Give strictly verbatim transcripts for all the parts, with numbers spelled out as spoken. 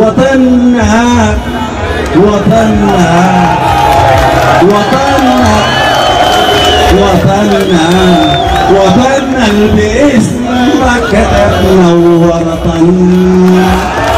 وطننا وطننا وطننا وطننا وطننا باسمك كتبنا وطننا.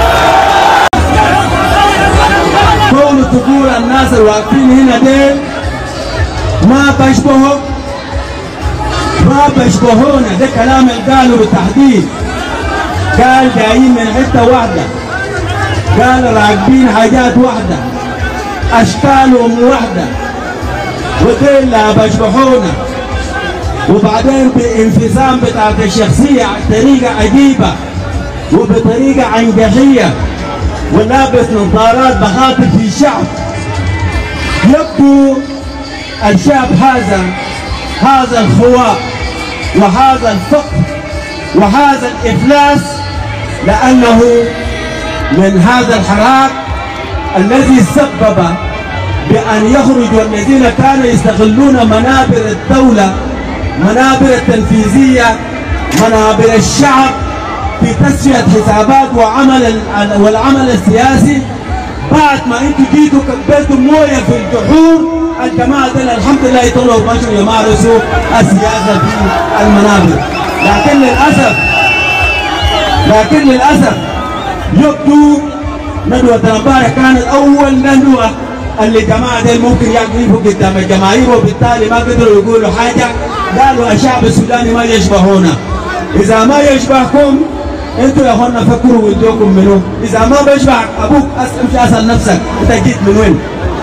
كون تقول الناس الواقفين هنا ديل ما بيشبهوا ما بيشبهونا، ده كلام اللي قالوا بالتحديد. قال جايين من حته واحده، قال راكبين حاجات واحده، اشكالهم واحده، وديل لا بيشبهونا. وبعدين بانفصام بتاعت الشخصيه بطريقه عجيبه وبطريقه عنجهيه، ولابس نظارات بخاطب في الشعب. يبدو الشعب هذا هذا الخواء وهذا الفقر وهذا الافلاس لانه من هذا الحراك الذي سبب بان يخرجوا الذين كانوا يستغلون منابر الدوله، منابر التنفيذيه، منابر الشعب في تسويه حسابات وعمل والعمل السياسي. بعد ما انتم جيتوا كبيتوا مويه في الجحور، الجماعه دول الحمد لله يطلعوا مشوا يمارسوا السياسه في المنابر. لكن للاسف لكن للاسف يبدو ندوه الامبارح كانت اول ندوه اللي الجماعه دول ممكن يقفوا قدام الجماهير، وبالتالي ما قدروا يقولوا حاجه. قالوا الشعب السوداني ما يشبهونا. اذا ما يشبهكم انتوا يا اخوانا فكروا ودوكم منو؟ اذا ما بيشبهك ابوك امشي اسال نفسك انت جيت من وين؟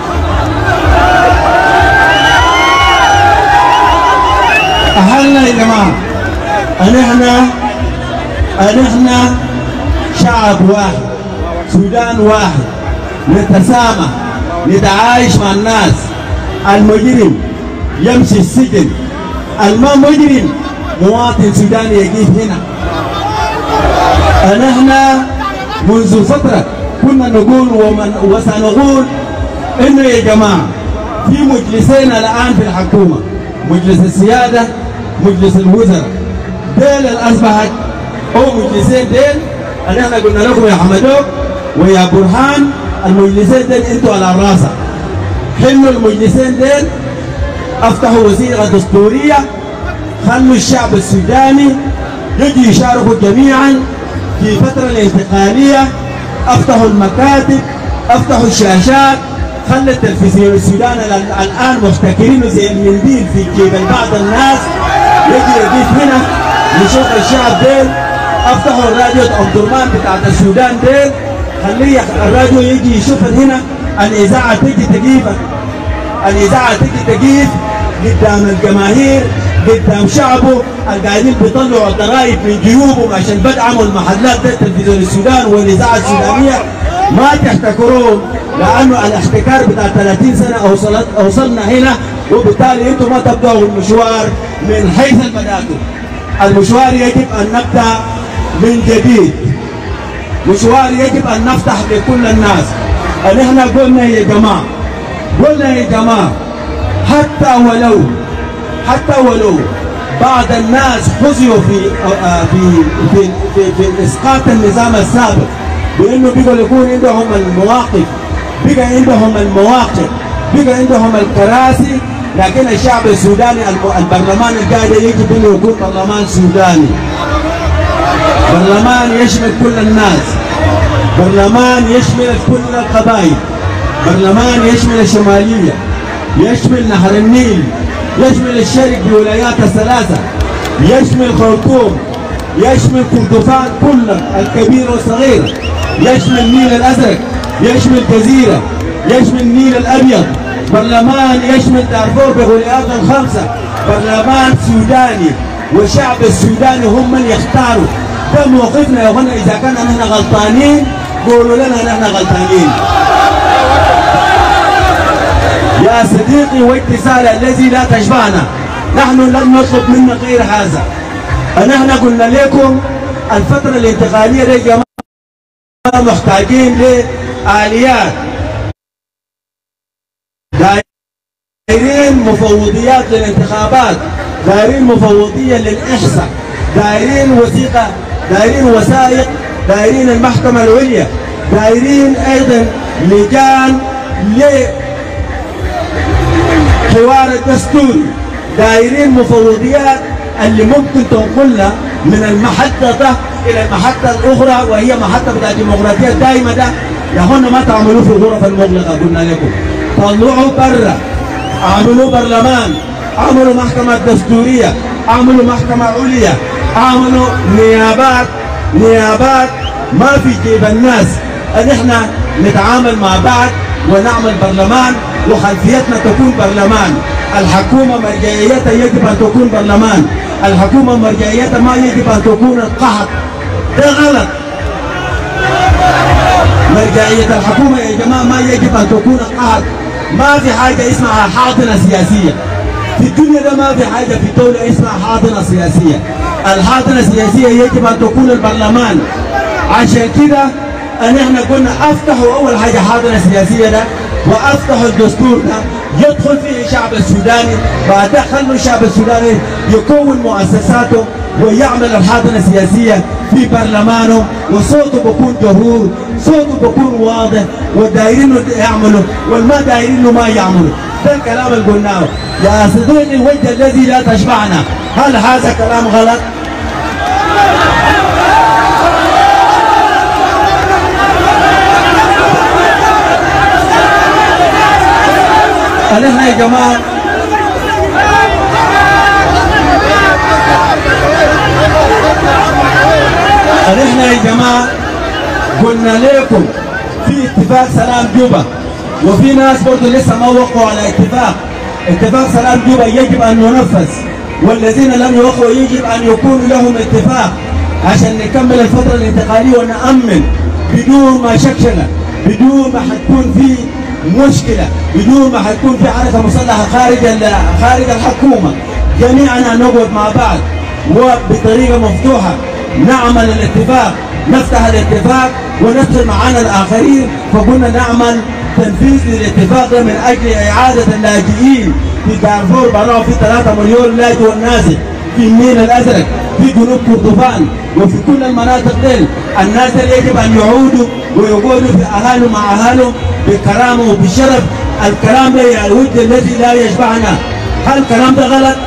اهلنا يا جماعه، نحن نحن شعب واحد، سودان واحد، نتسامح، نتعايش مع الناس. المجرم يمشي السجن، الما مجرم مواطن سوداني يجيب هنا. نحن منذ فترة كنا نقول ومن وسنقول إنه يا جماعة في مجلسين الآن في الحكومة، مجلس السيادة، مجلس الوزراء، ديل الأصبحت أو مجلسين ديل اللي احنا قلنا لكم يا حمدوك ويا برهان، المجلسين ديل انتوا على راسه. حلوا المجلسين ديل، افتحوا وثيقة دستورية، خلوا الشعب السوداني يجي يشاركوا جميعا في الفترة الانتقالية. افتحوا المكاتب، افتحوا الشاشات، خلي التلفزيون السوداني الان محتكرينه زي المنديل في جيب بعض الناس، يجي يجيب هنا يشوف الشعب ديل. افتحوا الراديو ام درمان بتاعت السودان ديل، خليه الراديو يجي يشوف هنا. الاذاعه تجي تجيبك، الاذاعه تجي تجيب قدام الجماهير، قدام شعبه القاعدين بيطلعوا الضرائب من جيوبهم عشان بدعموا المحلات دي تلفزيون السودان والاذاعه السودانيه. ما تحتكروهم لانه الاحتكار بتاع ثلاثين سنه اوصلت اوصلنا هنا، وبالتالي انتم ما تبداوا المشوار من حيث بداتوا. المشوار يجب ان نبدا من جديد، مشوار يجب ان نفتح لكل الناس. نحن قلنا يا جماعه قلنا يا جماعه حتى ولو حتى ولو بعض الناس حظيوا في في في في, في اسقاط النظام السابق بانه بقوا يكون عندهم المواقف، بقى عندهم المواقف، بقى عندهم الكراسي، لكن الشعب السوداني البرلمان القاعد يجب انه يكون برلمان سوداني، برلمان يشمل كل الناس، برلمان يشمل كل القبائل، برلمان يشمل الشماليه، يشمل نهر النيل، يشمل الشرق بولايات الثلاثه، يشمل خرطوم، يشمل كردفان كلها الكبير والصغير، يشمل النيل الازرق، يشمل جزيره، يشمل النيل الابيض، برلمان يشمل دارفور بولايات الخمسه، برلمان سوداني، والشعب السوداني هم من يختاروا. ده موقفنا يا اخوانا. اذا كان نحن غلطانين قولوا لنا نحن غلطانين. يا صديقي واتصال الذي لا تشبعنا، نحن لن نطلب منك غير هذا. فنحن قلنا لكم الفترة الانتقالية دي يا جماعة محتاجين لآليات، دايرين مفوضيات للانتخابات، دايرين مفوضية للإحصاء، دايرين وثيقة، دايرين وثائق، دايرين المحكمة العليا، دايرين ايضا لجان لحوار الدستوري، دايرين مفوضيات اللي ممكن تنقلنا من المحطة ده إلى المحطة الأخرى وهي محطة بتاع الديمقراطية الدائمة ده. يا أخوانا ما تعملوه في الغرف المغلقة، قلنا لكم طلعوا برا، اعملوا برلمان، اعملوا محكمة دستورية، اعملوا محكمة عليا، اعملوا نيابات. نيابات ما في جيب الناس، ان احنا نتعامل مع بعض ونعمل برلمان وخلفيتنا تكون برلمان. الحكومة مرجعيتها يجب ان تكون برلمان، الحكومة مرجعيتها ما يجب ان تكون القحط، ده غلط. مرجعية الحكومة يا جماعة ما يجب ان تكون القحط. ما في حاجة اسمها حاضنة سياسية في الدنيا، ده ما في حاجة في الدولة اسمها حاضنة سياسية. الحاضنة السياسية يجب ان تكون البرلمان. عشان كده ان احنا قلنا افتحوا اول حاجة حاضنة سياسية ده، وافتحوا الدستور ده يدخل فيه الشعب السوداني، بعدها خلوا الشعب السوداني يكون مؤسساته ويعمل الحاضنة السياسية في برلمانه، وصوته بكون جهور، صوته بكون واضح، والدايرينه يعملوا والما دايرينه ما يعملوا. ده الكلام اللي قلناه يا صديقي. الوجه الذي لا تشبعنا، هل هذا كلام غلط؟ احنا يا جماعه احنا يا جماعه قلنا لكم في اتفاق سلام جوبا، وفي ناس برضه لسه ما وقعوا على اتفاق. اتفاق سلام جوبا يجب ان ينفذ، والذين لم يوقعوا يجب ان يكون لهم اتفاق عشان نكمل الفتره الانتقاليه ونأمن بدون ما شكشنه، بدون ما حتكون في مشكله، بدون ما حتكون في حركه مسلحه خارج خارج الحكومه. جميعنا نقعد مع بعض وبطريقه مفتوحه نعمل الاتفاق، نفتح الاتفاق وندخل معانا الاخرين. فقلنا نعمل تنفيذ للاتفاق ده من اجل اعاده اللاجئين في دارفور. برا في ثلاثة مليون لاجئ والنازل في النيل الازرق، في جنوب كردفان، وفي كل المناطق دي. الناس دي يجب ان يعودوا ويقعدوا في اهالهم مع اهالهم بكرامه وبشرف. الكلام ده يا الود الذي لا يشبعنا، هل الكلام ده غلط؟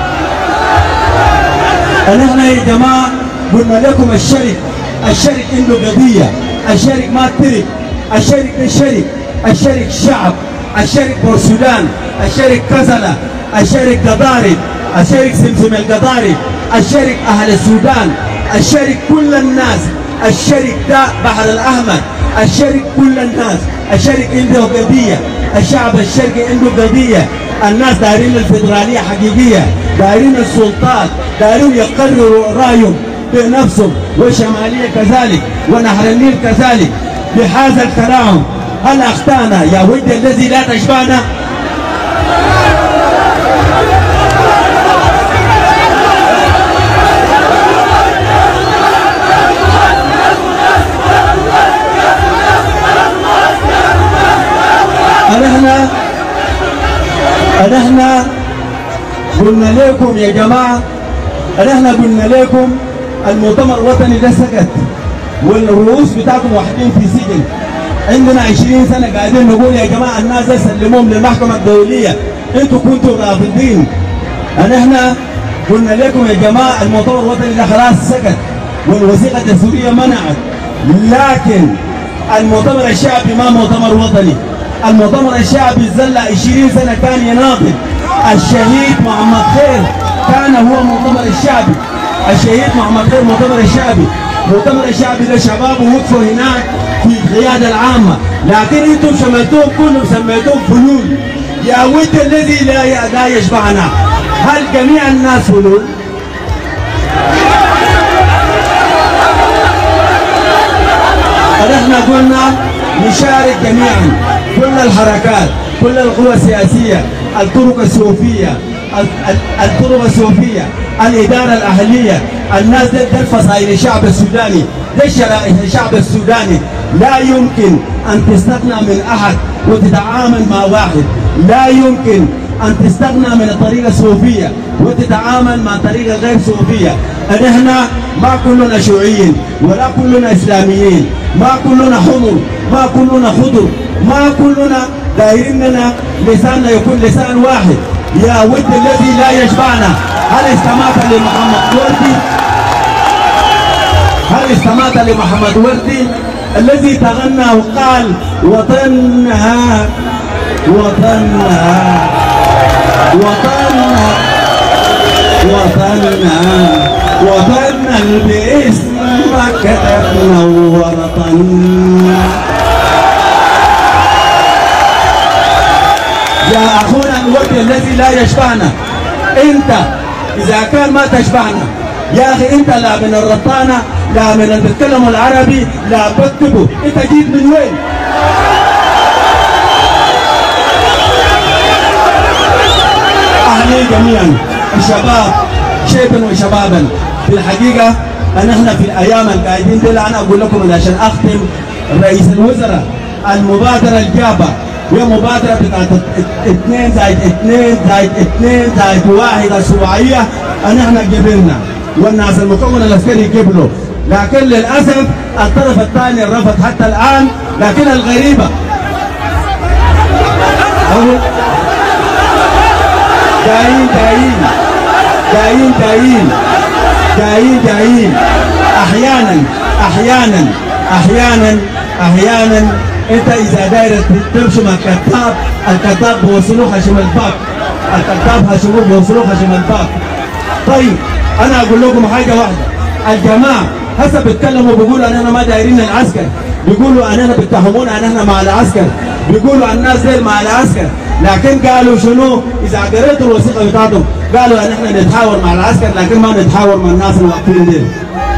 نحن يا جماعه قلنا لكم الشرك، الشرك عنده قضيه، الشرك ما ترك، الشرك ده شرك، الشرك شعب، الشرك بورسودان، الشرك كزله، الشرك قضارب، الشرك سمسم القضارب، الشرك اهل السودان، الشرك كل الناس، الشرك ده بحر الاحمر، الشرك كل الناس، الشرك عنده قضيه، الشعب الشرقي عنده قضيه. الناس دايرين الفدراليه حقيقيه، دايرين السلطات، دايرين يقرروا رايهم بنفسهم، والشماليه كذلك، ونهر النيل كذلك. بهذا الكلام هل اخطانا يا ود الذي لا تشبعنا؟ احنا احنا قلنا لكم يا جماعه، احنا قلنا لكم المؤتمر الوطني ده سكت، والرؤوس بتاعكم واحدين في سجن. عندنا عشرين سنه قاعدين نقول يا جماعه الناس دي سلموهم للمحكمه الدوليه، انتوا كنتوا رافضين. احنا قلنا لكم يا جماعه المؤتمر الوطني ده خلاص سكت، والوثيقه الدستوريه منعت. لكن المؤتمر الشعبي ما مؤتمر وطني، المؤتمر الشعبي ظل عشرين سنه كان يناضل. الشهيد محمد خير كان هو المؤتمر الشعبي، الشهيد محمد خير مؤتمر الشعبي. المؤتمر الشعبي ده شباب وقفوا هناك في القياده العامه، لكن انتم شملتوهم كلهم سميتوهم فلول. يا ود الذي لا لا يشبعنا، هل جميع الناس فلول؟ نحن قلنا نشارك جميعا، كل الحركات، كل القوى السياسيه، الطرق السيوفيه، الطرق السيوفيه، الاداره الاهليه، الناس دي الفصائل الشعب السوداني، ده شرائح الشعب السوداني. لا يمكن ان تستثنى من احد وتتعامل مع واحد، لا يمكن أن تستغنى من الطريقة الصوفية وتتعامل مع الطريقة الغير صوفية. أن إحنا ما كلنا شيوعيين ولا كلنا إسلاميين، ما كلنا حمر، ما كلنا خضر، ما كلنا دايريننا لساننا يكون لسان واحد. يا ود الذي لا يشبعنا، هل استمعت لمحمد وردي؟ هل استمعت لمحمد وردي الذي تغنى وقال وطنها وطنها وطنها وطنها وطننا باسمك كتبنا وطننا. يا أخونا الورد الذي لا يشبعنا، أنت إذا كان ما تشبعنا يا أخي أنت لا من الرطانة لا من اللي بيتكلموا العربي لا بكتبوا، أنت جيت من وين؟ أهلي جميعا الشباب شيبا وشبابا، في الحقيقة أن احنا في الأيام القاعدين دي أنا أقول لكم عشان أختم، رئيس الوزراء المبادرة الجابة هي مبادرة بتاعت اثنين زائد اثنين زائد اثنين زائد واحد أسبوعية أن احنا جبلنا والناس المكون العسكري قبلوا، لكن للأسف الطرف الثاني رفض حتى الآن. لكن الغريبة جايين جايين جايين جايين جايين جايين أحيانا أحيانا أحيانا أحيانا أنت إذا داير ترسم الكتاب، الكتاب بوصلوه خشم الباب، الكتاب هشموه بوصلوه خشم الباب. طيب أنا أقول لكم حاجة واحدة، الجماعة هسه بيتكلموا بيقولوا أننا ما دايرين العسكر، بيقولوا أننا بيتهمونا أننا مع العسكر، بيقولوا الناس ديل مع العسكر، لكن قالوا شنو؟ إذا قريتوا الوثيقة بتاعتهم قالوا أن احنا نتحاور مع العسكر لكن ما نتحاور مع الناس الواقفين ديل.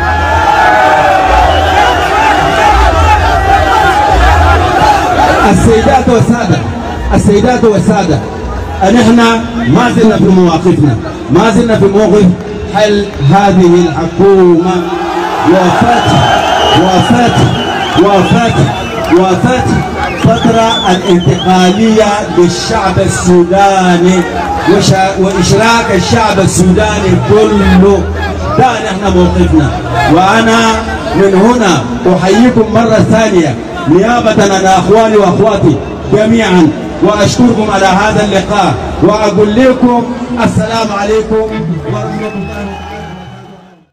السيدات والسادة، السيدات والسادة، أن احنا ما زلنا في مواقفنا، ما زلنا في موقف حل هذه الحكومة وفتح وفتح وفتح وفتح فترة الانتقالية للشعب السوداني وإشراك الشعب السوداني كله. ده نحن موقفنا، وأنا من هنا أحييكم مرة ثانية نيابة عن أخواني وأخواتي جميعا، وأشكركم على هذا اللقاء، وأقول لكم السلام عليكم ورحمة الله.